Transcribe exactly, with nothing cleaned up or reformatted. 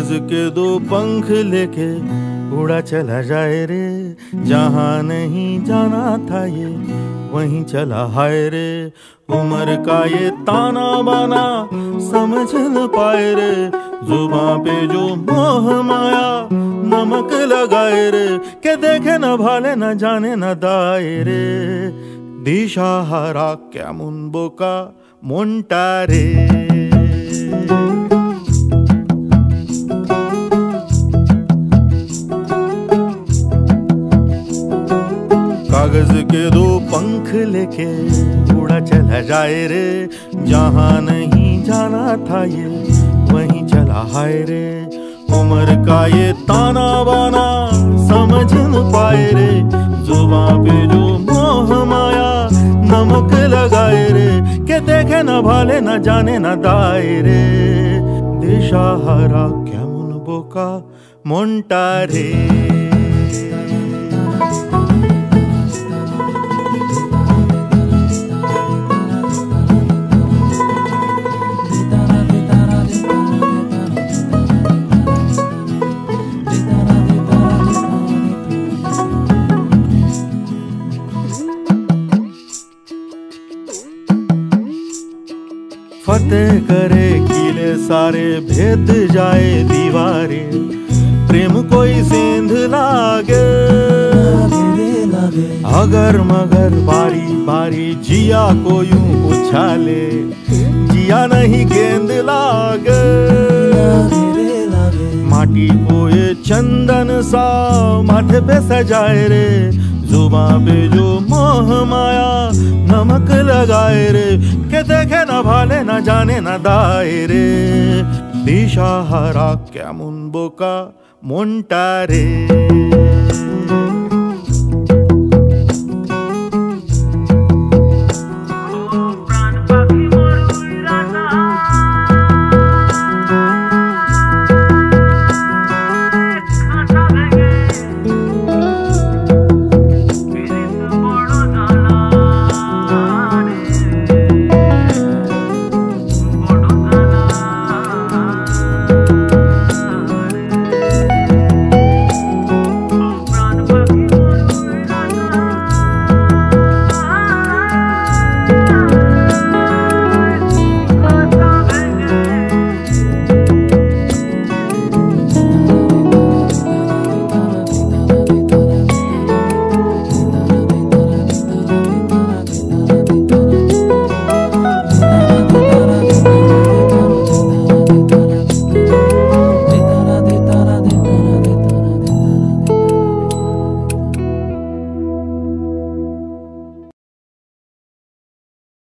कागज के दो पंख लेके उड़ा चला जाए रे, जहाँ नहीं जाना था ये वहीं चला हाय रे। उम्र का ये ताना बाना समझ न पाए रे, जुबां पे जो मोह माया नमक लगाए रे, के देखे न भाले न जाने न दाए रे। दिशाहारा কেমন বোকা মনটা রে। कागज के दो पंख लेके उड़ा चला जाए रे, जहाँ नहीं जाना था ये वहीं चला हाय रे। उम्र का ये ताना बाना समझ न पाए रे, जुबां पे जो मोह माया नमक लगाए रे, के देखे न भाले न जाने न दाए रे। दिशाहारा কেমন বোকা মনটা রে। फतेह करे किले सारे, भेद जाए दीवारें, प्रेम कोई सेंध लागे अगर मगर बारी बारी जिया को यूं उछाले, जिया नहीं गेंद लागे। माटी को ये चंदन सा माथे पे सजाए रे, जुबां पे जो मोह माया नमक लगाए रे, के देखे न भाले न जाने न दाए रे। दिशाहारा কেমন বোকা মনটা রে।